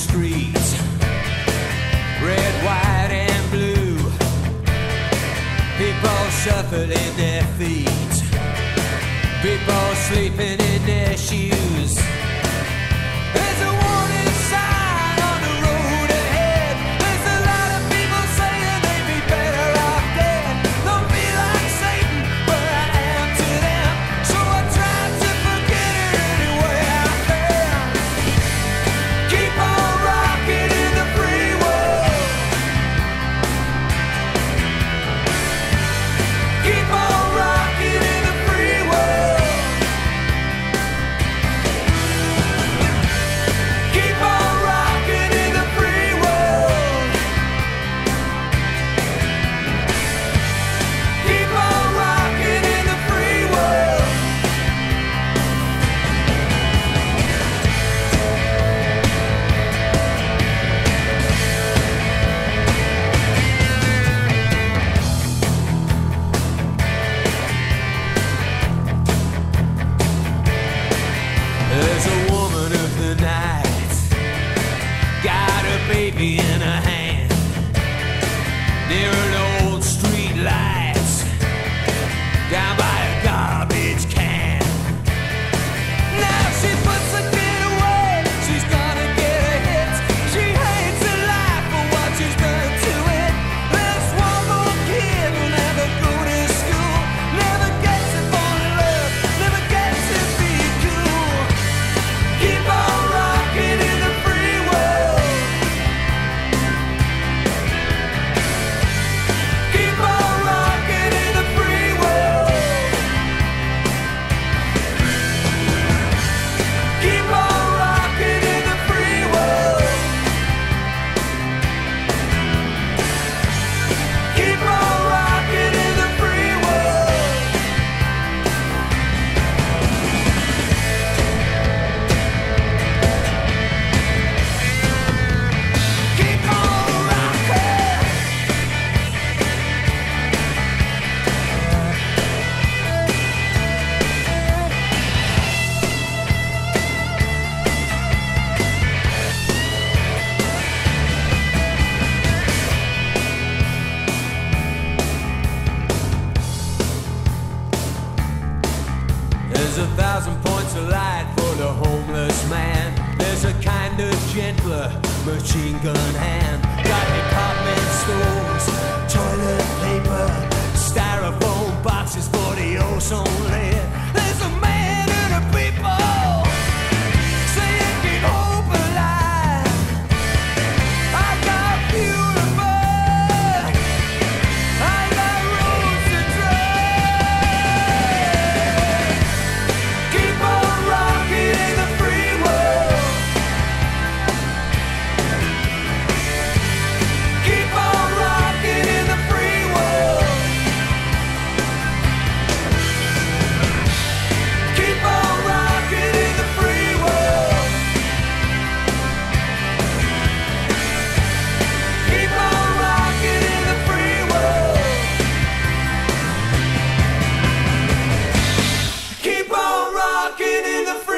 streets, red, white, and blue. People shuffling their feet, people sleeping in their shoes. There's a warning sign on the road ahead. There's a lot of people saying they'd be better off dead. Don't be like Satan, but I am to them. So I try to forget it any way I can. Keep on rocking in the free world. Keep on rocking in the free world. Keep on rocking in the free world. Keep on rocking in the free world. There's a woman of the night, got a baby in her hand, near an old street light, down by a garbage can. Now she puts the kid away, she's gonna get a hit. She hates her life for what she's done to it. There's one more kid who'll never go to school, never gets to fall in love, never gets to be cool. Keep on rocking in the free world. Keep on rocking in the free world. Keep on rocking in the free world. Keep on rocking in the free world. Keep on rocking. There's 1,000 points of light for the homeless man. There's a kind of gentler machine gun hand. Got department stores, toilet paper, styrofoam boxes for the ozone layer. There's a man and a people saying keep hope alive. I got fuel to burn, I got roads to tread. Keep on rocking in the free world. Keep on rocking in the free world. Keep on rocking in the free world. Keep on rocking in the free world. Keep on rocking in the free world.